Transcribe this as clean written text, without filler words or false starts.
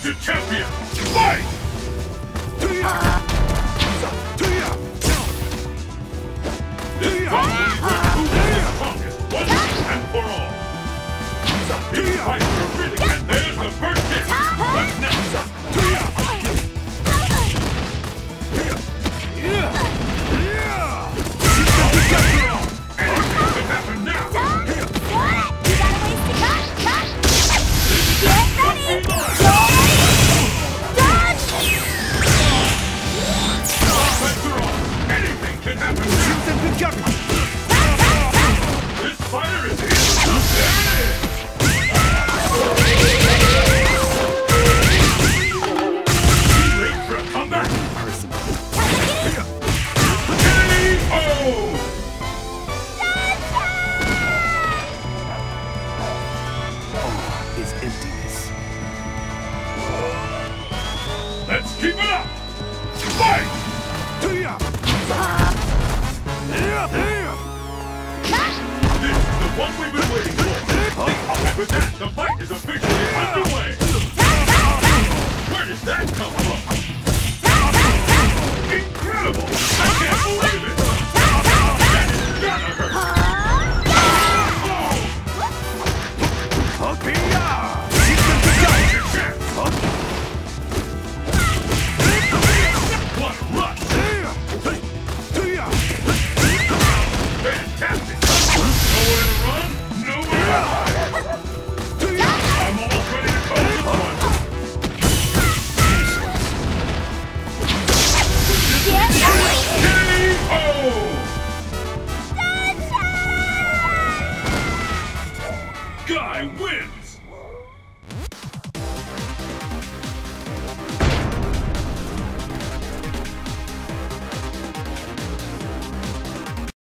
Captain Champion! Fight! This fight will determine who is the strongest, once and for all. These fights are really, and there's the first hit. What's next? Anything can happen now. Anything can happen now. This fighter is in. Ready for a comeback? K.O. Is emptiness. Let's keep it up! Fight! This is the one we've been waiting for! And with that, the fight is officially underway! Where did that come